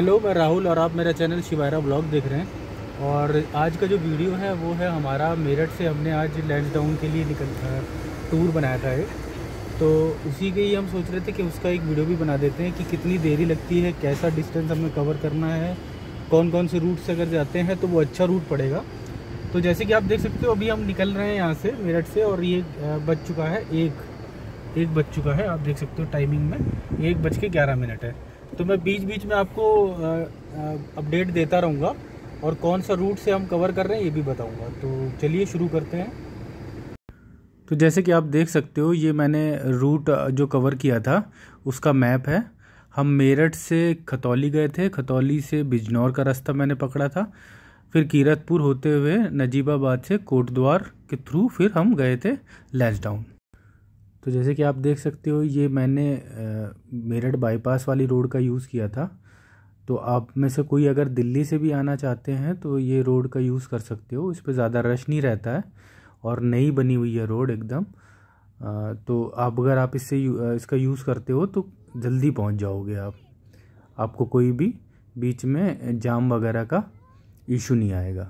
Hello, मैं राहुल और आप मेरा चैनल शिवायरा ब्लॉग देख रहे हैं। और आज का जो वीडियो है वो है हमारा मेरठ से हमने आज लैंसडाउन के लिए टूर बनाया था एक, तो उसी के ही हम सोच रहे थे कि उसका एक वीडियो भी बना देते हैं कि कितनी देरी लगती है, कैसा डिस्टेंस हमें कवर करना है, कौन कौन से रूट से अगर जाते हैं तो वो अच्छा रूट पड़ेगा। तो जैसे कि आप देख सकते हो अभी हम निकल रहे हैं यहाँ से मेरठ से और ये बज चुका है एक बज चुका है। आप देख सकते हो टाइमिंग में 1:11 है। तो मैं बीच बीच में आपको अपडेट देता रहूँगा और कौन सा रूट से हम कवर कर रहे हैं ये भी बताऊँगा। तो चलिए शुरू करते हैं। तो जैसे कि आप देख सकते हो ये मैंने रूट जो कवर किया था उसका मैप है। हम मेरठ से खतौली गए थे, खतौली से बिजनौर का रास्ता मैंने पकड़ा था, फिर कीरतपुर होते हुए नजीबाबाद से कोटद्वार के थ्रू फिर हम गए थे लैंसडाउन। तो जैसे कि आप देख सकते हो ये मैंने मेरठ बाईपास वाली रोड का यूज़ किया था। तो आप में से कोई अगर दिल्ली से भी आना चाहते हैं तो ये रोड का यूज़ कर सकते हो, इस पर ज़्यादा रश नहीं रहता है और नई बनी हुई है रोड एकदम। तो अगर आप इसका यूज़ करते हो तो जल्दी पहुंच जाओगे आपको कोई भी बीच में जाम वगैरह का इशू नहीं आएगा।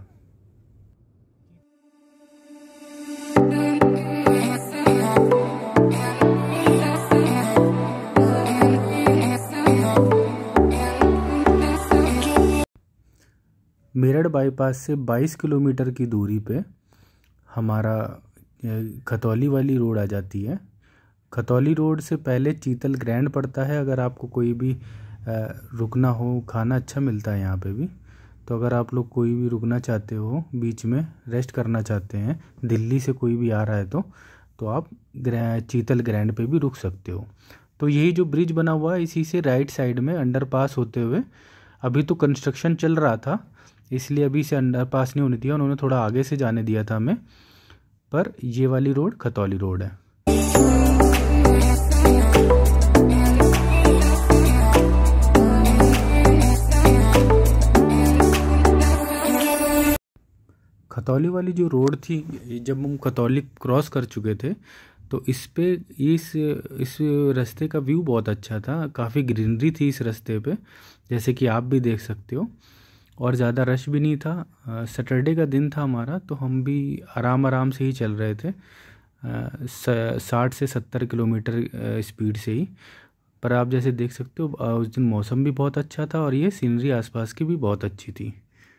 मेरठ बाईपास से 22 किलोमीटर की दूरी पे हमारा खतौली वाली रोड आ जाती है। खतौली रोड से पहले चीतल ग्रैंड पड़ता है। अगर आपको कोई भी रुकना हो, खाना अच्छा मिलता है यहाँ पे भी, तो अगर आप लोग कोई भी रुकना चाहते हो, बीच में रेस्ट करना चाहते हैं, दिल्ली से कोई भी आ रहा है तो आप चीतल ग्रैंड पे भी रुक सकते हो। तो यही जो ब्रिज बना हुआ है इसी से राइट साइड में अंडरपास होते हुए, अभी तो कंस्ट्रक्शन चल रहा था इसलिए अभी से अंडरपास नहीं होने दिया, उन्होंने थोड़ा आगे से जाने दिया था हमें, पर ये वाली रोड खतौली रोड है। खतौली वाली जो रोड थी, जब हम खतौली क्रॉस कर चुके थे तो इस रास्ते का व्यू बहुत अच्छा था, काफ़ी ग्रीनरी थी इस रास्ते पे, जैसे कि आप भी देख सकते हो, और ज़्यादा रश भी नहीं था। सैटरडे का दिन था हमारा, तो हम भी आराम से ही चल रहे थे, 60 से 70 किलोमीटर स्पीड से ही। पर आप जैसे देख सकते हो उस दिन मौसम भी बहुत अच्छा था और ये सीनरी आसपास की भी बहुत अच्छी थी।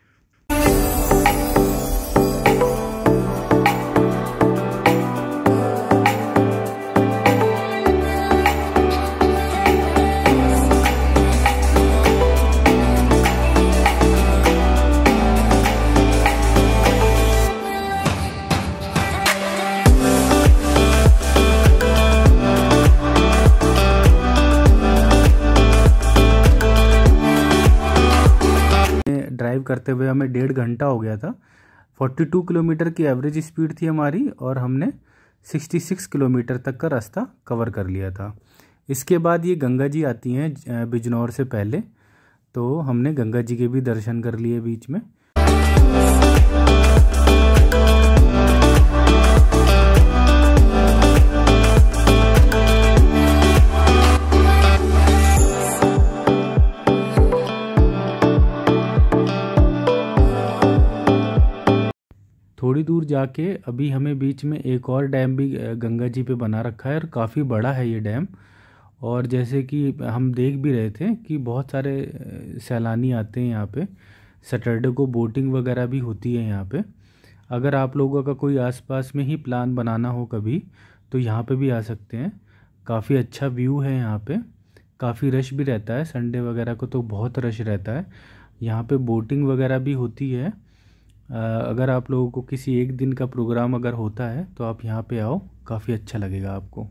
ड्राइव करते हुए हमें 1.5 घंटा हो गया था। 42 किलोमीटर की एवरेज स्पीड थी हमारी और हमने 66 किलोमीटर तक का रास्ता कवर कर लिया था। इसके बाद ये गंगा जी आती हैं बिजनौर से पहले, तो हमने गंगा जी के भी दर्शन कर लिए बीच में। थोड़ी दूर जाके अभी हमें बीच में एक और डैम भी गंगा जी पे बना रखा है और काफ़ी बड़ा है ये डैम। और जैसे कि हम देख भी रहे थे कि बहुत सारे सैलानी आते हैं यहाँ पे, सैटरडे को बोटिंग वगैरह भी होती है यहाँ पे। अगर आप लोगों का कोई आसपास में ही प्लान बनाना हो कभी तो यहाँ पे भी आ सकते हैं। काफ़ी अच्छा व्यू है यहाँ पे, काफ़ी रश भी रहता है, संडे वगैरह को तो बहुत रश रहता है। यहाँ पे बोटिंग वगैरह भी होती है। अगर आप लोगों को किसी एक दिन का प्रोग्राम अगर होता है तो आप यहाँ पे आओ, काफ़ी अच्छा लगेगा आपको।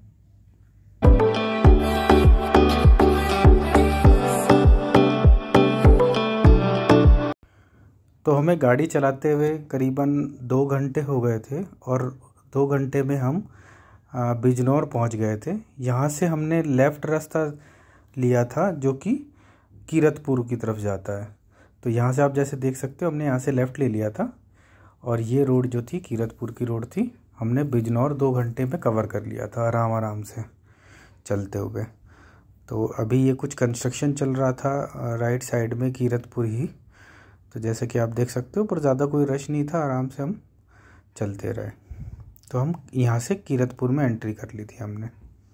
तो हमें गाड़ी चलाते हुए करीबन 2 घंटे हो गए थे और 2 घंटे में हम बिजनौर पहुँच गए थे। यहाँ से हमने लेफ़्ट रास्ता लिया था जो कि कीरतपुर की तरफ जाता है। तो यहाँ से आप जैसे देख सकते हो हमने यहाँ से लेफ़्ट ले लिया था और ये रोड जो थी कीरतपुर की रोड थी, हमने बिजनौर 2 घंटे में कवर कर लिया था आराम से चलते हुए। तो अभी ये कुछ कंस्ट्रक्शन चल रहा था राइट साइड में कीरतपुर ही। तो जैसे कि आप देख सकते हो, पर ज़्यादा कोई रश नहीं था, आराम से हम चलते रहे। तो हम यहाँ से कीरतपुर में एंट्री कर ली थी हमने।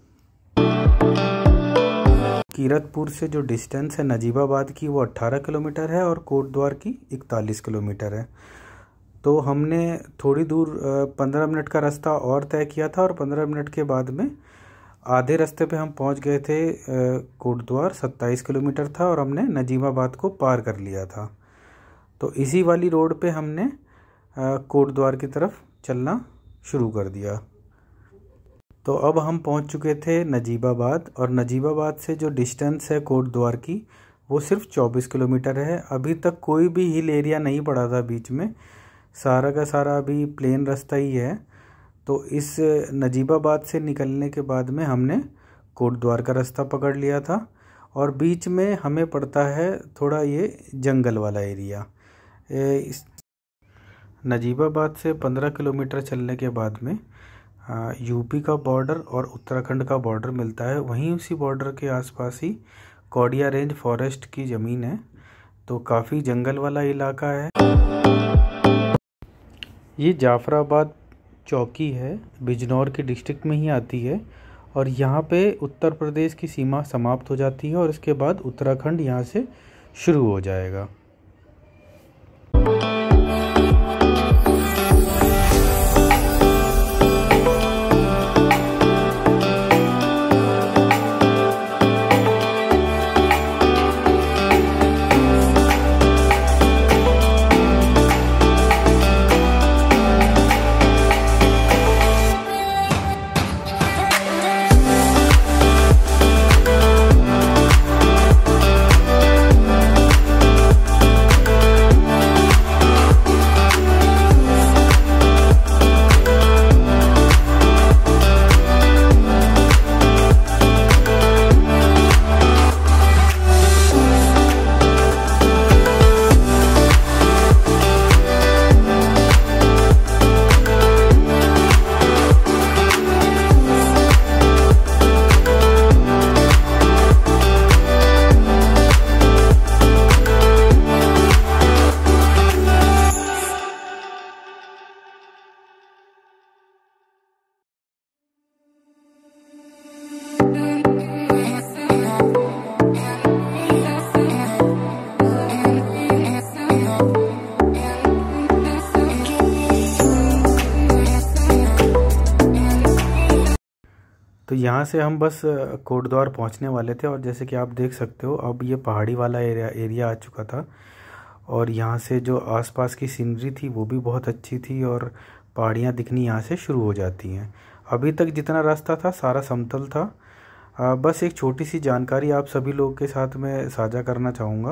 कीरतपुर से जो डिस्टेंस है नजीबाबाद की वो 18 किलोमीटर है और कोटद्वार की 41 किलोमीटर है। तो हमने थोड़ी दूर 15 मिनट का रास्ता और तय किया था और 15 मिनट के बाद में आधे रास्ते पे हम पहुंच गए थे। कोटद्वार 27 किलोमीटर था और हमने नजीबाबाद को पार कर लिया था। तो इसी वाली रोड पे हमने कोटद्वार की तरफ चलना शुरू कर दिया। तो अब हम पहुंच चुके थे नजीबाबाद, और नजीबाबाद से जो डिस्टेंस है कोटद्वार की वो सिर्फ 24 किलोमीटर है। अभी तक कोई भी हिल एरिया नहीं पड़ा था बीच में, सारा का सारा अभी प्लेन रास्ता ही है। तो इस नजीबाबाद से निकलने के बाद में हमने कोटद्वार का रास्ता पकड़ लिया था और बीच में हमें पड़ता है थोड़ा ये जंगल वाला एरिया। इस नजीबाबाद से 15 किलोमीटर चलने के बाद में यूपी का बॉर्डर और उत्तराखंड का बॉर्डर मिलता है। वहीं उसी बॉर्डर के आसपास ही कौडिया रेंज फॉरेस्ट की ज़मीन है, तो काफ़ी जंगल वाला इलाका है। ये जाफराबाद चौकी है, बिजनौर के डिस्ट्रिक्ट में ही आती है और यहाँ पे उत्तर प्रदेश की सीमा समाप्त हो जाती है और इसके बाद उत्तराखंड यहाँ से शुरू हो जाएगा। तो यहाँ से हम बस कोटद्वार पहुँचने वाले थे और जैसे कि आप देख सकते हो अब ये पहाड़ी वाला एरिया आ चुका था और यहाँ से जो आसपास की सीनरी थी वो भी बहुत अच्छी थी और पहाड़ियाँ दिखनी यहाँ से शुरू हो जाती हैं। अभी तक जितना रास्ता था सारा समतल था। बस एक छोटी सी जानकारी आप सभी लोगों के साथ मैं साझा करना चाहूँगा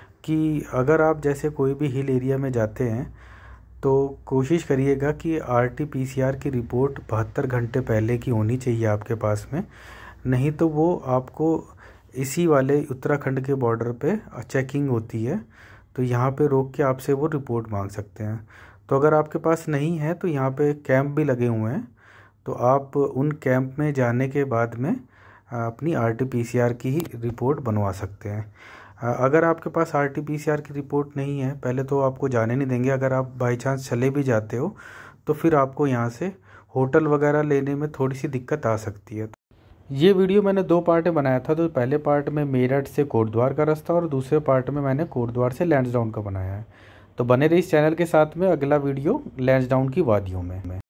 कि अगर आप जैसे कोई भी हिल एरिया में जाते हैं तो कोशिश करिएगा कि RT-PCR की रिपोर्ट 72 घंटे पहले की होनी चाहिए आपके पास में, नहीं तो वो आपको इसी वाले उत्तराखंड के बॉर्डर पे चेकिंग होती है तो यहाँ पे रोक के आपसे वो रिपोर्ट मांग सकते हैं। तो अगर आपके पास नहीं है तो यहाँ पे कैंप भी लगे हुए हैं, तो आप उन कैंप में जाने के बाद में अपनी RT-PCR की ही रिपोर्ट बनवा सकते हैं। अगर आपके पास RT-PCR की रिपोर्ट नहीं है, पहले तो आपको जाने नहीं देंगे। अगर आप बाई चांस चले भी जाते हो तो फिर आपको यहाँ से होटल वगैरह लेने में थोड़ी सी दिक्कत आ सकती है। ये वीडियो मैंने 2 पार्ट में बनाया था। तो पहले पार्ट में मेरठ से कोटद्वार का रास्ता और दूसरे पार्ट में मैंने कोटद्वार से लैंसडाउन का बनाया है। तो बने रहिए इस चैनल के साथ में, अगला वीडियो लैंसडाउन की वादियों में।